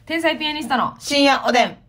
天才ピアニストの深夜おでん。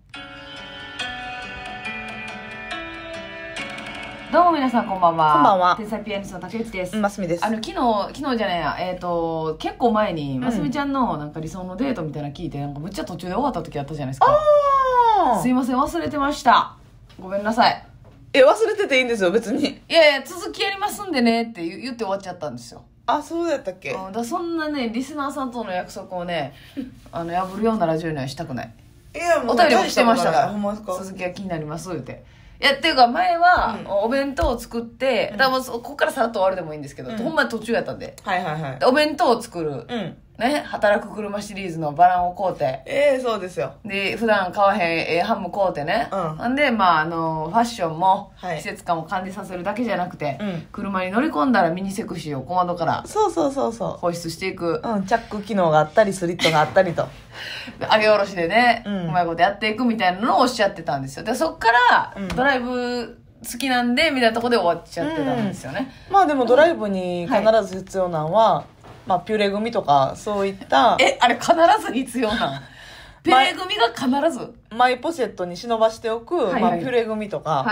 どうも皆さんこんばんは。 こんばんは。 天才ピアニストの竹内です。 ますみです。 昨日じゃないや、結構前にますみちゃんのなんか理想のデートみたいなの聞いて、なんかむっちゃ途中で終わった時あったじゃないですか。すいません、忘れてました。ごめんなさい。 忘れてていいんですよ、別に。 いやいや、続きやりますんでねって言って終わっちゃったんですよ。 あ、そうだったっけ？ だからそんなね、リスナーさんとの約束をね、破るようなラジオにはしたくない。 いや、もうお便りもしてましたから。 ほんまですか？ 続きが気になります言うて。いや、っていうか前は、お弁当を作って、だからもうここからさらっと終わるでもいいんですけど、ほんまに途中やったんで。 はいはいはい。 お弁当を作る。ね、働く車シリーズのバランを買うて。 そうですよ。 で、普段買わへんハム買うてね。んで、ファッションも、季節感を感じさせるだけじゃなくて、車に乗り込んだらミニセクシーを小窓からそう放出していく。 チャック機能があったり、スリットがあったりと。 上げ下ろしでね、うまいことやっていくみたいなのをおっしゃってたんですよ。で、そっから、ドライブ好きなんで、みたいなとこで終わっちゃってたんですよね。 まあでもドライブに必ず必要なのは、まあピュレ組とか、そういった。 あれ必ず必要なピュレ組が必ずマイポシェットに忍ばしておく、まあピュレ組とか、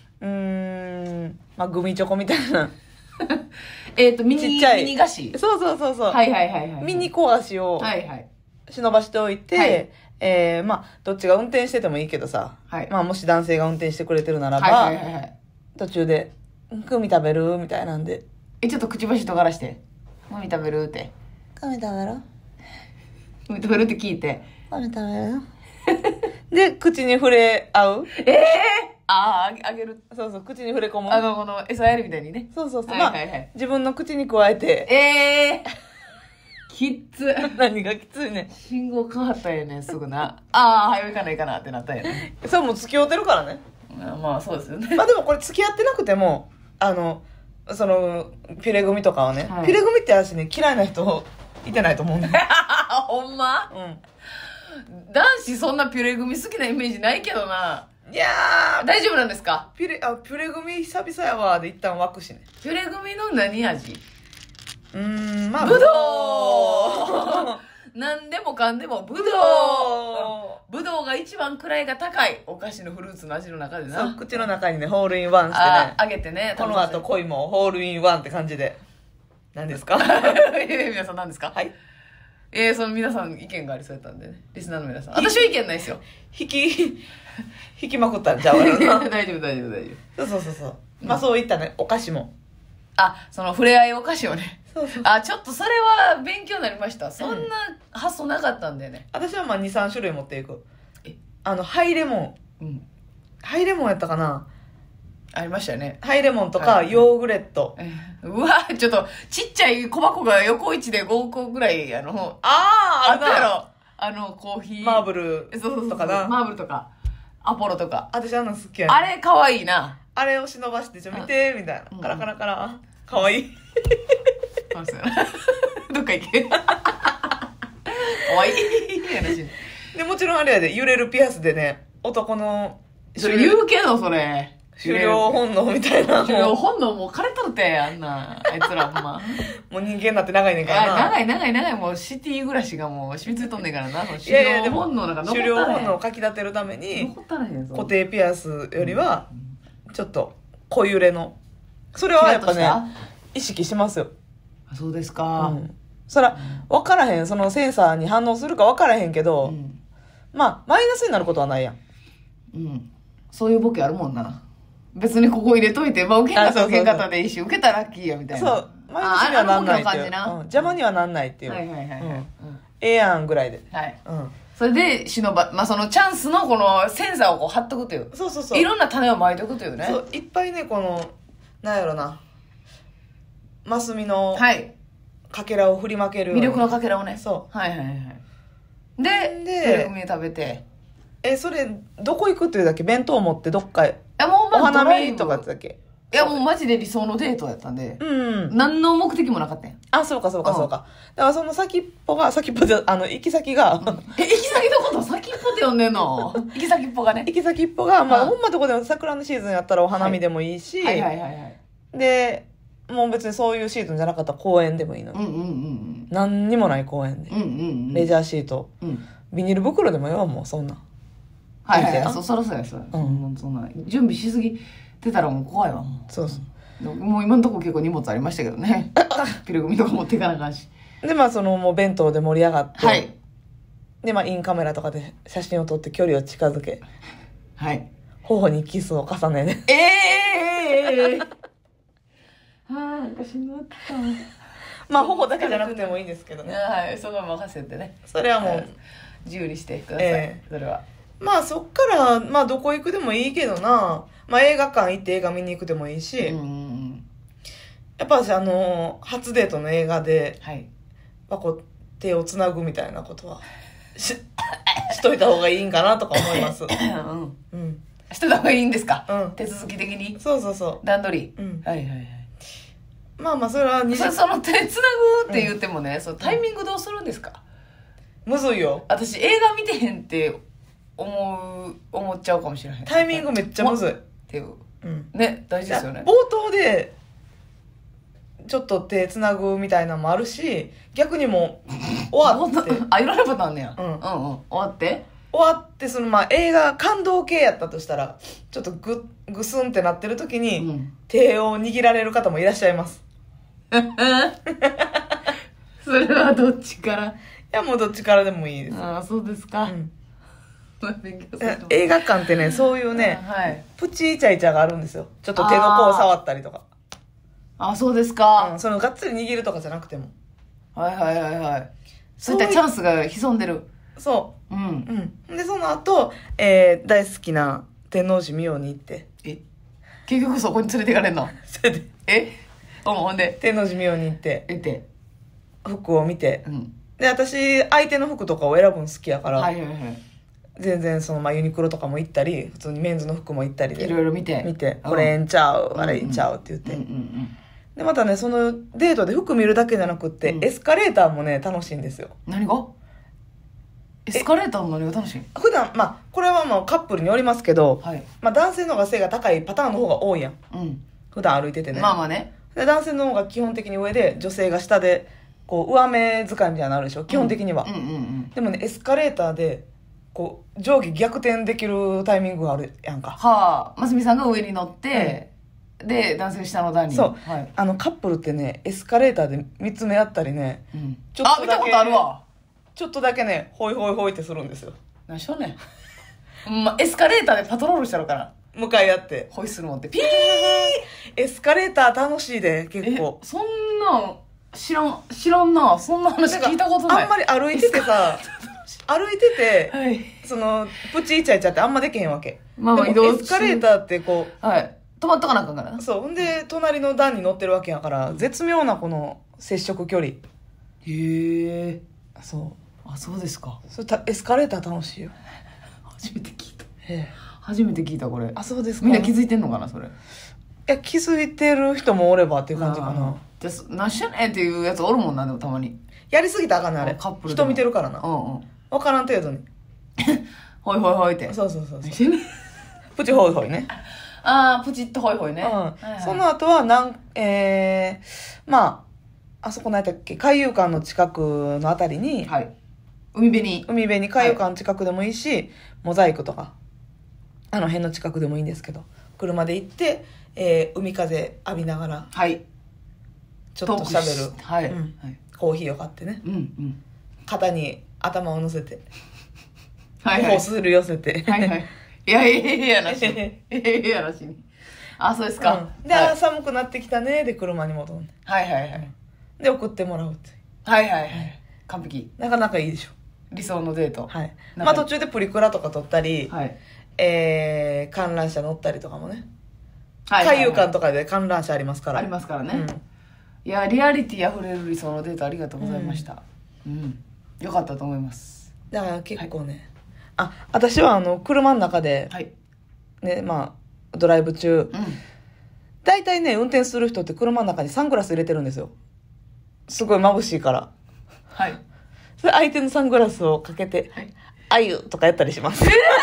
まあグミチョコみたいな。 ミニ菓子。 そうそうそうそう。 はいはいはいはい。 ミニ小菓子を忍ばしておいて、まあどっちが運転しててもいいけどさ、まあもし男性が運転してくれてるならば、途中でグミ食べるみたいなんで、 ちょっとくちばし尖らしてグミ食べるって、 グミ食べるグミ食べるって聞いて、 グミ食べるで口に触れ合う。 あげる。 そうそう、口に触れ込む。 この餌やりみたいにね。 そうそうそう。まあ自分の口に加えて。 きっつ。 何がきついね。 信号変わったよね、すぐな。早いかないかなってなったよね。 それもう付き合ってるからね。 まあそうですよね。 まあでもこれ付き合ってなくても、そのピュレ組とかはね、ピュレ組って私ね、嫌いな人いてないと思うんだよ。 ほんま？男子そんなピュレ組好きなイメージないけどな。 いやー、 大丈夫なんですか？ ピュレ組久々やわで一旦湧くしね。 ピュレ組の何味？ まあぶどう何でもかんでもぶどうぶどうが一番位が高いお菓子のフルーツの味の中でな。 そう、口の中にね、ホールインワンしてね、 あげてね、 この後恋もホールインワンって感じで。何ですか？ 皆さん何ですか？ はい。 その皆さん意見がありそうやったんでね、リスナーの皆さん。私は意見ないですよ。 引きまくったんちゃうわよな。 大丈夫。 そう。まあそういったね、お菓子も。 その触れ合いお菓子をね。 そう。 ちょっとそれは勉強になりました。そんな発想なかったんでね。 私はまあ2、3種類持っていく。ハイレモン。ハイレモンやったかな？ ありましたよね。 ハイレモンとか、ヨーグレット。 うわ、ちょっと、ちっちゃい小箱が横位置で5個ぐらい、あったやろ。コーヒー。 マーブルとかな。 マーブルとか、アポロとか。 私好きやね。 あれ、かわいいな。 あれを忍ばして、見て、みたいな。カラカラカラ。かわいい。 どっか行け。かわいい話。 で、もちろんあれやで、揺れるピアスでね、男の。 それ言うけど、それ。 狩猟本能みたいな。 狩猟本能もう枯れとるて、あんな。あいつらほんま。 もう人間になって長いねんからな。 長い。もうシティ暮らしがもう染みついとんねんからな。狩猟本能なんか残ったらへん。 狩猟本能をかき立てるために、固定ピアスよりは、ちょっと小揺れの。それはやっぱね、意識しますよ。 そうですか。 そら、分からへん。そのセンサーに反応するか分からへんけど、まあ、マイナスになることはないやん。 そういうボケあるもんな。別にここ入れといて、受け方受け方でいいし、受けたらラッキーやみたいな。 そう、マイナスにはなんないっていう。邪魔にはなんないっていう。ええやんぐらいで。 それで、そのチャンスのこのセンサーをこう貼っとくという。 そう。 いろんな種をまいとくというね。 そう、いっぱいね、この、なんやろな。マスミの、かけらを振りまける。 魅力のかけらをね。 そう。 で、ピュレ組食べて。 それ、どこ行くっていうだけ弁当持ってどっかへ。お花見とかってだけ。 いや、もうマジで理想のデートやったんで。何の目的もなかったんや。 そうか。だからその行き先が。 行き先のこと先っぽって呼んでんの？行き先っぽがね。 行き先っぽが、まあ、ほんまどこでも桜のシーズンやったらお花見でもいいし。で、もう別にそういうシーズンじゃなかったら公園でもいいの。何にもない公園で。レジャーシート。 ビニール袋でもよ、もうそんな。 はいはい、そらそうや、そんな準備しすぎてたらもう怖いわ、もう。 そうそう。 もう今のとこ結構荷物ありましたけどね。ピルグミとか持っていかなあかんし。 で、まあそのもう弁当で盛り上がって、 はい。 で、まあインカメラとかで写真を撮って距離を近づけ、 はい。 頬にキスを重ねね。 なんかしまった。 まあ頬だけじゃなくてもいいんですけどね。 はい、そこは任せてね。 それはもう、 自由にしてください。それは。 まあそっから、まあどこ行くでもいいけどな、まあ映画館行って映画見に行くでもいいし、やっぱ私初デートの映画で、 はい。 こう手をつなぐみたいなことはしといた方がいいんかなとか思います。 うん。しといた方がいいんですか？手続き的に。 そうそうそう。 段取り。はいはいはい。 まあまあそれはその手つなぐって言ってもね、そのタイミングどうするんですか？ むずいよ。 私映画見てへんって思っちゃうかもしれへん。 タイミングめっちゃむずい。 っていう。ね、大事ですよね。 冒頭でちょっと手つなぐみたいなのもあるし、逆にもう終わって。 いろんなパターンあんねや。終わってそのまあ映画感動系やったとしたら、ちょっとぐすんってなってる時に、手を握られる方もいらっしゃいます。 それはどっちから？ いやもうどっちからでもいいです。 ああ、そうですか。 映画館ってね、そういうね、プチイチャイチャがあるんですよ。ちょっと手の甲を触ったりとか。 あ、そうですか。 そのがっつり握るとかじゃなくても。 はいはいはいはい。そういったチャンスが潜んでる。 そう。で、その後、大好きな天王寺美容に行って。 結局そこに連れていかれんの？ それで。 ほんで。 天王寺美容に行って。服を見て。で、私、相手の服とかを選ぶの好きやから。全然ユニクロとかも行ったり、普通にメンズの服も行ったりで。 いろいろ見て。 これええんちゃう、あれええんちゃうって言って。で、またね、そのデートで服見るだけじゃなくって、エスカレーターもね、楽しいんですよ。 何が？エスカレーターの何が楽しい？ 普段、これはカップルによりますけど、男性の方が背が高いパターンの方が多いやん。普段歩いててね。 まあまあね。 で、男性の方が基本的に上で、女性が下で、こう、上目遣いみたいなのあるでしょ、基本的には。でもね、エスカレーターで、こう、上下逆転できるタイミングがあるやんか。 ますみさんが上に乗って、で、男性下の段に。 そう。カップルってね、エスカレーターで見つめ合ったりね、 ちょっとだけ、見たことあるわ。 ちょっとだけね、ホイホイホイってするんですよ。 何しようねん。エスカレーターでパトロールしたのかな。 向かい合って。 ホイッスル持って、ピーエスカレーター楽しいで、結構。 そんなん知らんな。そんな話聞いたことない。 あんまり歩いててさ、歩いてて、その、プチイチャイチャってあんまできへんわけ。でもエスカレーターってこう、 止まっとかなあかんからな。 そう。んで、隣の段に乗ってるわけやから、絶妙なこの接触距離。 へえ。 そう。 あ、そうですか。 エスカレーター楽しいよ。 初めて聞いた。初めて聞いた、これ。 あ、そうですか。 みんな気づいてんのかな、それ。いや、気づいてる人もおればっていう感じかな。 じゃあ、何しやねんっていうやつおるもんな、でもたまに。 やりすぎたらあかんね、あれ。 カップル人見てるからな。わからん程度に。 ほいほいほいって。 そう。プチホイホイね。 プチッとホイホイね。 その後は、あそこ何やったっけ、海遊館の近くのあたりに、海辺に海遊館の近くでもいいし、モザイクとか、あの辺の近くでもいいんですけど、車で行って、海風浴びながら、ちょっと喋る。コーヒーを買ってね。肩に頭を乗せて、頬する寄せて。 いやなしに。あ、そうですか。 で、寒くなってきたね、で車に戻る。で、送ってもらうって。 完璧。 なかなかいいでしょ。 理想のデート。 途中でプリクラとか撮ったり、観覧車乗ったりとかもね。海遊館とかで観覧車ありますから。 ありますからね。いや、リアリティあふれる理想のデートありがとうございました。よかったと思います。 だから結構ね、私は車の中で、ね、ドライブ中、大体ね、運転する人って車の中にサングラス入れてるんですよ。すごい眩しいから。それ相手のサングラスをかけて、あゆとかやったりします。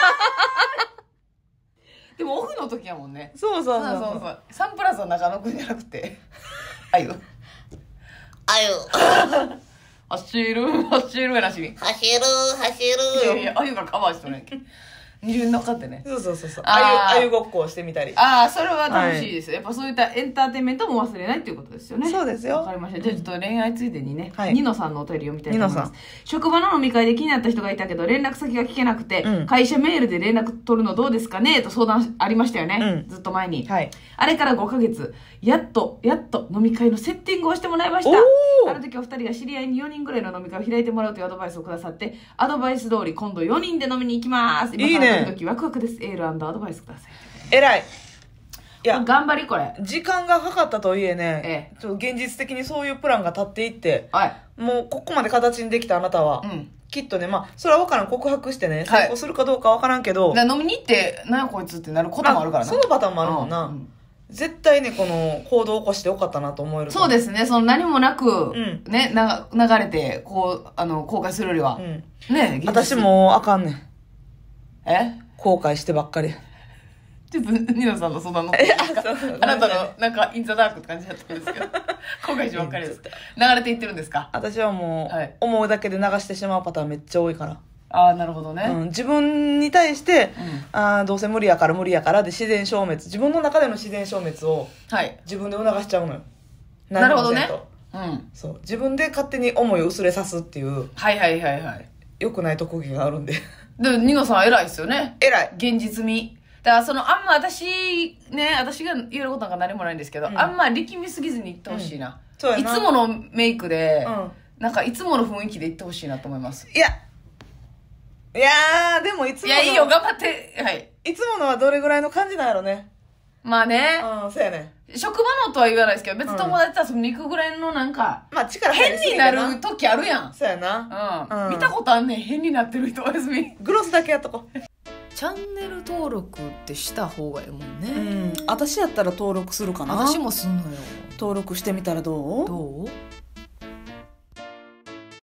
でもオフの時やもんね。 そう。 サンプラザ中野くんじゃなくて、あゆ。 走るやなしに。 走る。 いやいや、あゆがカバーしとるんやんけ。二重に乗っかってね。 そう。あゆごっこをしてみたり。 ああ、それは楽しいです。やっぱそういったエンターテインメントも忘れないっていうことですよね。 そうですよ。 わかりました。じゃあちょっと恋愛ついでにね、ニノさんのお便り読みたいと思います。職場の飲み会で気になった人がいたけど、連絡先が聞けなくて、会社メールで連絡取るのどうですかねと相談ありましたよね。ずっと前に。あれから5ヶ月、やっと飲み会のセッティングをしてもらいました。ある時お二人が知り合いに4人ぐらいの飲み会を開いてもらうというアドバイスをくださって、アドバイス通り今度4人で飲みに行きます。今からドキドキワクワクです。エール&アドバイスください。 偉い。 いや、頑張りこれ。 時間がかかったとはいえね、ちょっと現実的にそういうプランが立っていって、もうここまで形にできたあなたは、きっとね、それは分からん、告白してね、成功するかどうか分からんけど、 飲みに行って、なんやこいつってなることもあるからな。 そのパターンもあるもんな。絶対ね、この行動を起こしてよかったなと思える。 そうですね、その何もなく、ね、流れて、後悔するよりは。ね、 私もあかんねん。後悔してばっかり。 ちょっとニノさんの相談のあなたのなんかインザダークって感じだったんですけど、後悔しばっかりです。流れていってるんですか？ 私はもう、思うだけで流してしまうパターンめっちゃ多いから。 ああ、なるほどね。 自分に対して、どうせ無理やからで自然消滅、自分の中での自然消滅を自分で促しちゃうのよ。 なるほどね。 そう。自分で勝手に思いを薄れさすっていう、良くない特技があるんで。 で、ニノさん偉いですよね。 偉い。 現実味。だからあんま私が言えることなんか何もないんですけど、あんま力みすぎずに言ってほしいな。いつものメイクで、なんかいつもの雰囲気で言ってほしいなと思います。 いやでもいつもの。 いや、いいよ、頑張って。 いつものはどれぐらいの感じなんやろね。 まあね。 そうやね。 職場のとは言わないですけど、別に友達と遊びに行くぐらいのなんか、 力変になる時あるやん。 そうやな。 見たことあんねん、変になってる人。おやすみ。 グロスだけやっとこう。 チャンネル登録ってした方がいいもんね。 私やったら登録するかな。 私もすんのよ。 登録してみたらどう？ どう？